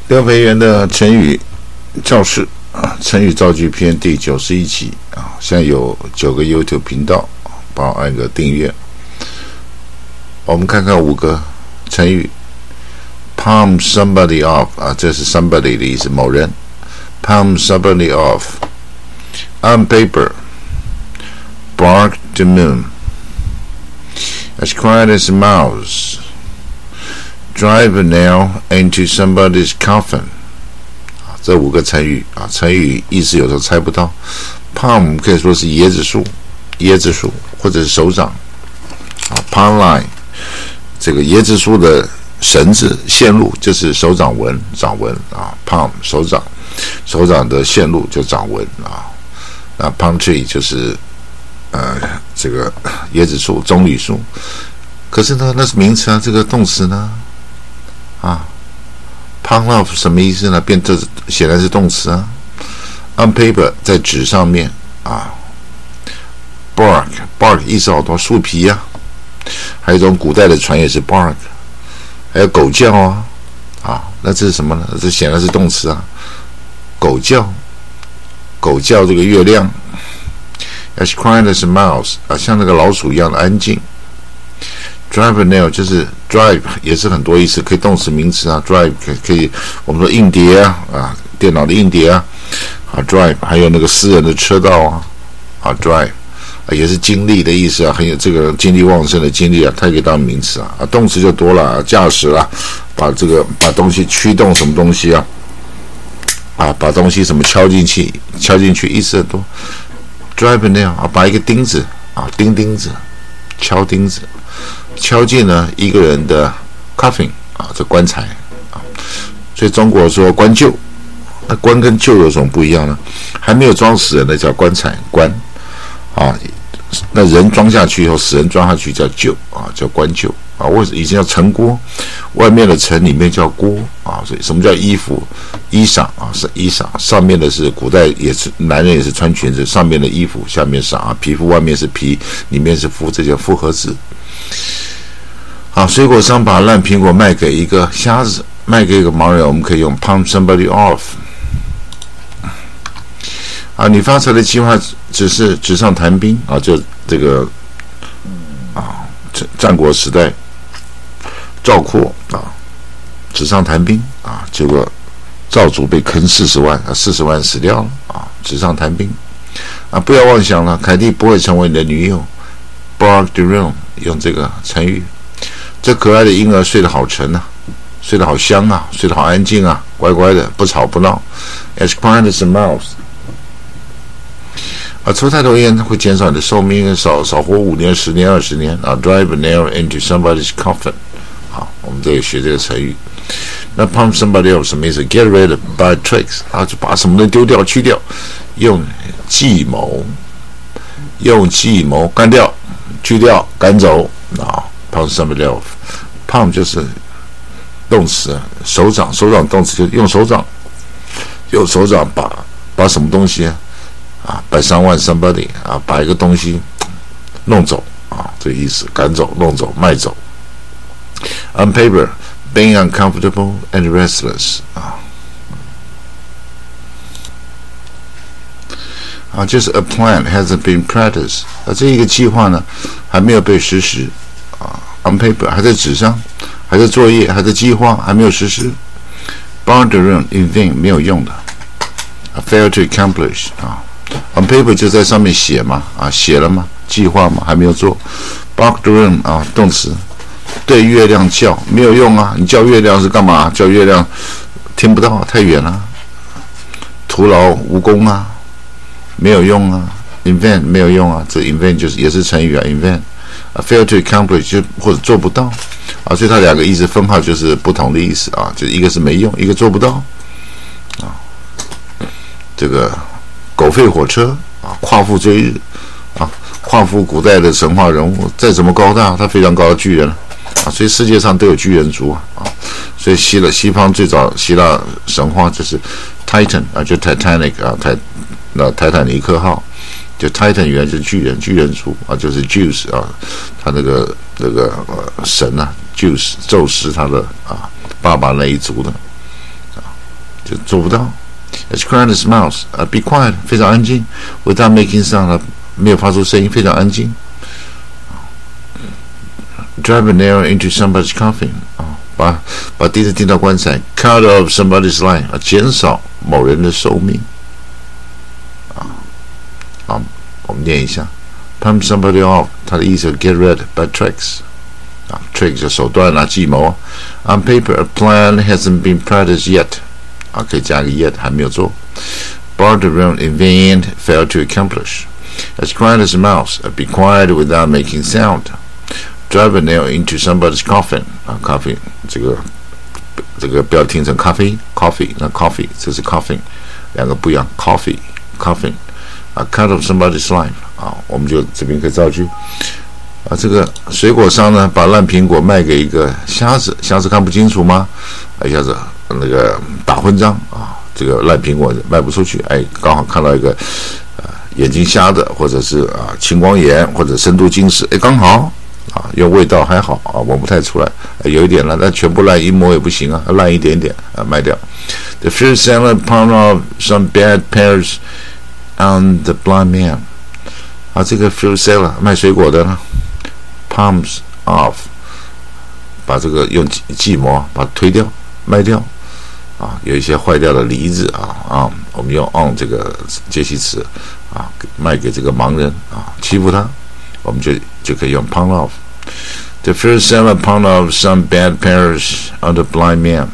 廖培元的成语教室成语造句篇第91集现在有9个 YouTube 频道，帮我按个订阅。我们看看5个成语。palm somebody off 这是 somebody 的意思，某人。palm somebody off. On paper. Bark the moon. As quiet as a mouse. Drive a nail into somebody's coffin. 这5个成语成语意思有时候猜不到。palm 可以说是椰子树或者是手掌。palm line 这个椰子树的绳子线路就是手掌纹palm 手掌的线路就掌纹那 palm tree 就是这个椰子树棕榈树。可是呢那是名词这个动词呢palm off 什么意思呢？这显然是动词on paper 在纸上面bark 意思好多，树皮还有一种古代的船也是 bark， 还有狗叫那这是什么呢？这显然是动词狗叫这个月亮。As quiet as a mouse 像那个老鼠一样的安静。Drive a nail 就是 drive 也是很多意思，可以动词名词drive 可以我们说硬碟电脑的硬碟drive 还有那个私人的车道drive 也是精力的意思很有这个精力旺盛的精力它也可以当名词动词就多了驾驶把东西驱动什么东西把东西什么敲进去意思很多。Drive a nail 把一个钉子钉子敲钉子敲进了一个人的 coffin 这棺材所以中国说棺柩，那棺跟柩有什么不一样呢？还没有装死人的叫棺材棺那人装下去以后，死人装下去叫柩叫棺柩为什么以前叫城锅，外面的城里面叫锅所以什么叫衣服衣裳是衣裳，上面的是古代也是男人也是穿裙子，上面的衣服下面裳皮肤外面是皮里面是肤，这叫复合子。水果商把烂苹果卖给一个瞎子，卖给一个盲人，我们可以用 palm somebody off。你发财的计划只是纸上谈兵就这个战国时代赵括纸上谈兵结果赵族被坑40万，40万死掉了纸上谈兵不要妄想了，凯蒂不会成为你的女友。Bark the room 用这个成语。这可爱的婴儿睡得好沉睡得好香睡得好安静乖乖的不吵不闹。As quiet as a mouse。抽太多烟会减少你的寿命，少活5年、10年、20年Drive a nail into somebody's coffin。我们这里学这个成语。那 palm somebody off 什么意思？ Get rid of by tricks 就把什么东西丢掉、去掉，用计谋干掉、去掉、赶走palm somebody off。 palm 就是动词，手掌动词就是用手掌把什么东西by someone somebody 把一个东西弄走这个意思，赶走、弄走、卖走。On paper being uncomfortable and restless 就是 a plan hasn't been practiced 这一个计划呢还没有被实施on paper 还在纸上，还在作业，还在计划，还没有实施。Bark the room in vain 没有用的fail to accomplish on paper 就在上面写嘛写了吗？计划吗？还没有做。Bark the room 动词，对月亮叫没有用你叫月亮是干嘛？叫月亮听不到太远了，徒劳无功没有用invent 没有用这 invent 就是也是成语invent fail to accomplish 就或者做不到所以它2个意思分号就是不同的意思就一个是没用，一个做不到这个狗吠火车夸父追日夸父古代的神话人物，再怎么高大他非常高的巨人所以世界上都有巨人族所以西方最早希腊神话就是 Titan 就 Titanic 泰坦尼克号，就 Titan 原来就是巨人族就是 Zeus 他那个神Zeus 宙斯他的爸爸那一族的就做不到。As quiet as mouse， be quiet， 非常安静 ，without making sound， 没有发出声音，非常安静。Drive a nail into somebody's coffin， 把钉子钉到棺材 ，cut off somebody's life， 减少某人的寿命。我们念一下 ，pump somebody off， 它的意思是 get rid by tricks。trick 就手段啊，计谋。On paper, a plan hasn't been practiced yet. 可以加个 yet， 还没有做。Barred around in vain, failed to accomplish. As quiet as a mouse, be quiet without making sound. Drive a nail into somebody's coffin. Coffin 这个不要听成咖啡 ，coffee 那 coffee 这是 coffin， 两个不一样 ，coffin。cut off somebody's life 我们就这边可以造句。这个水果商呢，把烂苹果卖给一个瞎子，瞎子看不清楚吗？一下子那个打混账这个烂苹果卖不出去，刚好看到一个眼睛瞎的，或者是青光眼或者深度近视，刚好用味道还好闻不太出来，有一点烂，但全部烂一摸也不行烂一点点卖掉。The fruit seller palmed off some bad pears on the blind man。这个 fruit seller 卖水果的呢 ，palms off， 把这个用计谋把它推掉卖掉有一些坏掉的梨子我们用 on 这个介系词卖给这个盲人欺负他，我们就可以用 palm off。The fruit seller palmed off some bad pears on the blind man。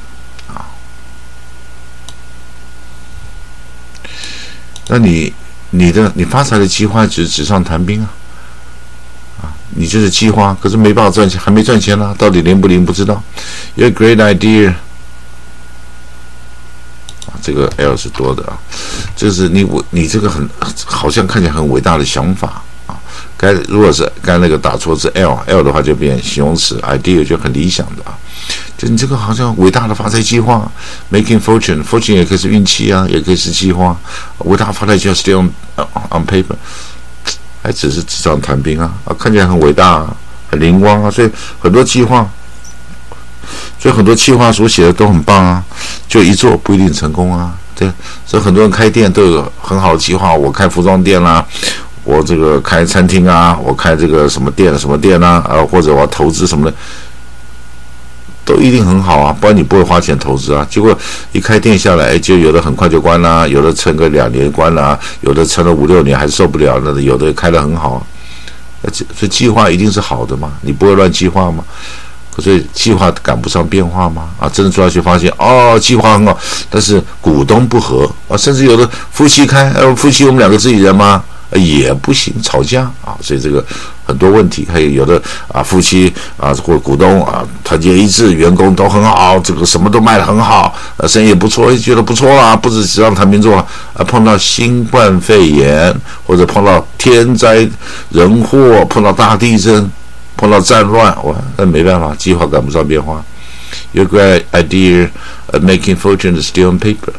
那你发财的计划只是纸上谈兵你就是计划，可是没办法赚钱，还没赚钱呢，到底灵不灵不知道。Your great idea， 这个 L 是多的就是你这个好像看起来很伟大的想法如果是刚那个打错字 L 的话，就变形容词 idea 就很理想的就你这个好像伟大的发财计划 ，making fortune 也可以是运气也可以是计划。伟大发财就要 still on paper， 还只是纸上谈兵看起来很伟大很灵光所以很多计划，所以很多计划所写的都很棒就一做不一定成功对，所以很多人开店都有很好的计划，我开服装店啦。我这个开餐厅我开这个什么店或者我要投资什么的，都一定很好不然你不会花钱投资结果一开店下来，就有的很快就关了有的撑个2年关了有的撑了5、6年还是受不了那有的开得很好所以计划一定是好的嘛，你不会乱计划吗？所以计划赶不上变化吗？真的做下去发现计划很好，但是股东不合甚至有的夫妻开夫妻我们2个自己人吗？也不行，吵架所以这个很多问题，还有的夫妻或股东团结一致，员工都很好，这个什么都卖得很好，生意也不错，觉得不错不止纸上谈兵做碰到新冠肺炎或者碰到天灾人祸，碰到大地震，碰到战乱，那没办法，计划赶不上变化。Your great idea of making fortune is still on paper。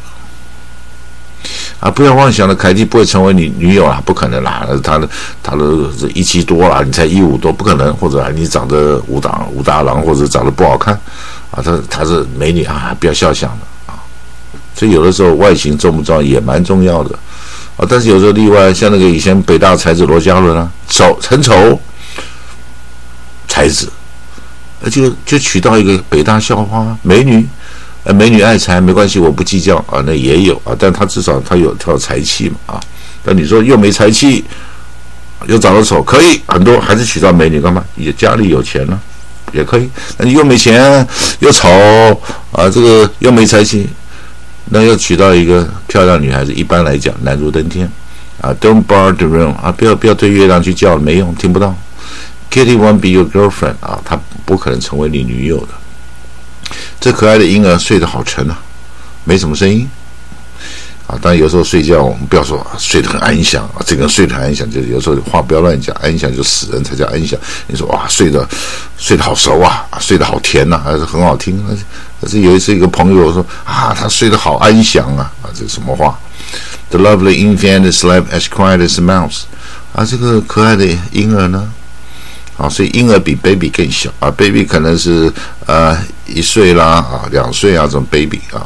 不要妄想了，凯蒂不会成为你女友不可能啦，她的1七多啦，你才1.5多，不可能，或者你长得武大郎，或者长得不好看她是美女不要笑想的所以有的时候外形重不重要也蛮重要的但是有时候例外，像那个以前北大才子罗家伦很丑才子，就娶到一个北大校花美女。美女爱财没关系，我不计较那也有但他至少他有才气嘛但你说又没才气又长得丑，可以很多还是娶到美女干嘛？也家里有钱呢也可以。那你又没钱又丑这个又没才气，那要娶到一个漂亮女孩子，一般来讲难如登天Don't bar the room 不要对月亮去叫，没用，听不到。Kitty won't be your girlfriend 她不可能成为你女友的。这可爱的婴儿睡得好沉没什么声音当然有时候睡觉我们不要说睡得很安详这个睡得很安详，就是有时候话不要乱讲，安详就死人才叫安详。你说睡得好熟睡得好甜还是很好听。但是有一次一个朋友说他睡得好安详这是什么话 ？The lovely infant slept as quiet as a mouse 这个可爱的婴儿呢所以婴儿比 baby 更小baby 可能是1岁啦2岁这种 baby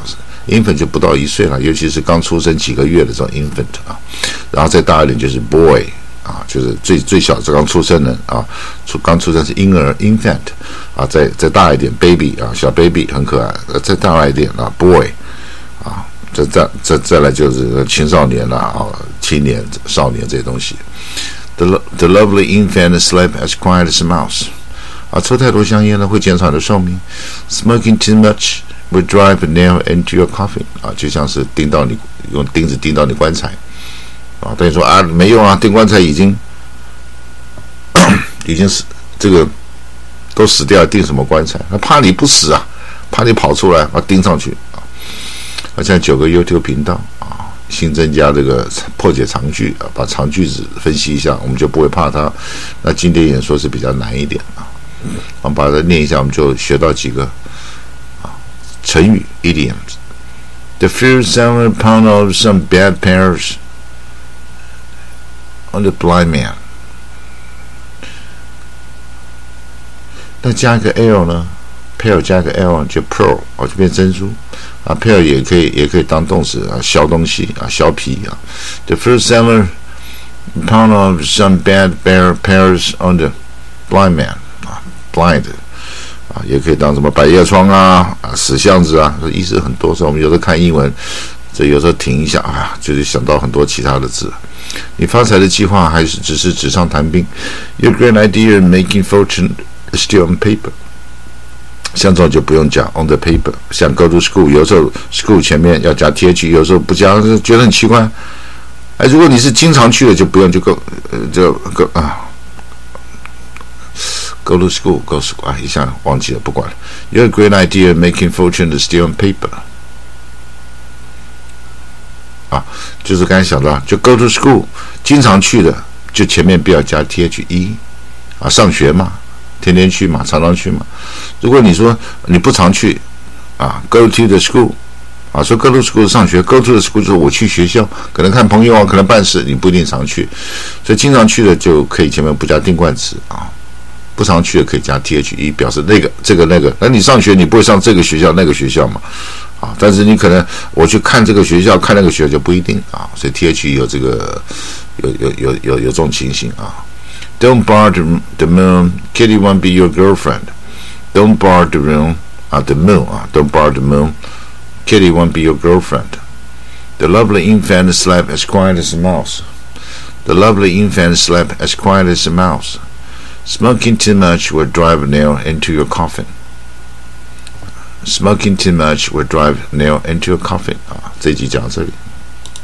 infant 就不到1岁了，尤其是刚出生几个月的这种 infant 啊，然后再大一点就是 boy 啊，就是最小是刚出生的啊，刚出生是婴儿 infant 啊，再大一点 baby 啊，小 baby 很可爱，再大一点啊 boy 啊，再来就是青少年啦啊，青年少年这些东西。The lovely infant slept as quiet as a mouse 啊，抽太多香烟呢会减少你的寿命。Smoking too much will drive a nail into your coffin 啊，就像是用钉子钉到你棺材啊。等于说啊没用啊，钉棺材已经死，这个都死掉了，钉什么棺材？他怕你不死啊，怕你跑出来把钉上去啊。现在9个 YouTube 频道啊，新增加这个破解长句啊，把长句子分析一下，我们就不会怕它。那经典演说是比较难一点啊，我们把它念一下，我们就学到几个啊成语 idioms。The first 7 pound of some bad pears on the blind man。那加个 l 呢 ？pear 加个 l 就 pearl 就变珍珠啊。pear 也可以当动词啊，削东西啊，削皮啊。The first 7 pound of some bad pears on the blind man 啊 ，blind 啊，也可以当什么百叶窗啊，死巷子啊，意思很多。所以我们有时候看英文，这有时候停一下啊，就是想到很多其他的字。你发财的计划还是只是纸上谈兵 ？Your great idea in making fortune is still on paper。像这种就不用讲 on the paper。像 go to school， 有时候 school 前面要加 th， 有时候不加，觉得很奇怪。哎，如果你是经常去的，就不用就 go go to school go school 啊，一下忘记了，不管了。Your great idea making fortune is still on paper。啊，就是刚才想到，就 go to school， 经常去的，就前面不要加 the 啊，上学嘛，天天去嘛，常常去嘛。如果你说你不常去啊 ，go to the school。啊，说 go to school 上学 ，go to the school 就是我去学校，可能看朋友啊，可能办事，你不一定常去，所以经常去的就可以前面不加定冠词啊，不常去的可以加 the 表示那个这个那个。那你上学你不会上这个学校那个学校嘛？啊，但是你可能我去看这个学校看那个学校就不一定啊，所以 the 有这个有这种情形啊。Don't bar the moon, Kitty won't be your girlfriend. Don't bar the moon 啊 ，the moon 啊 ，Don't bar the moon.Kitty won't be your girlfriend. The lovely infant slept as quiet as a mouse. The lovely infant slept as quiet as a mouse. Smoking too much will drive a nail into your coffin. Smoking too much will drive a nail into your coffin. 啊，这一集讲到这里。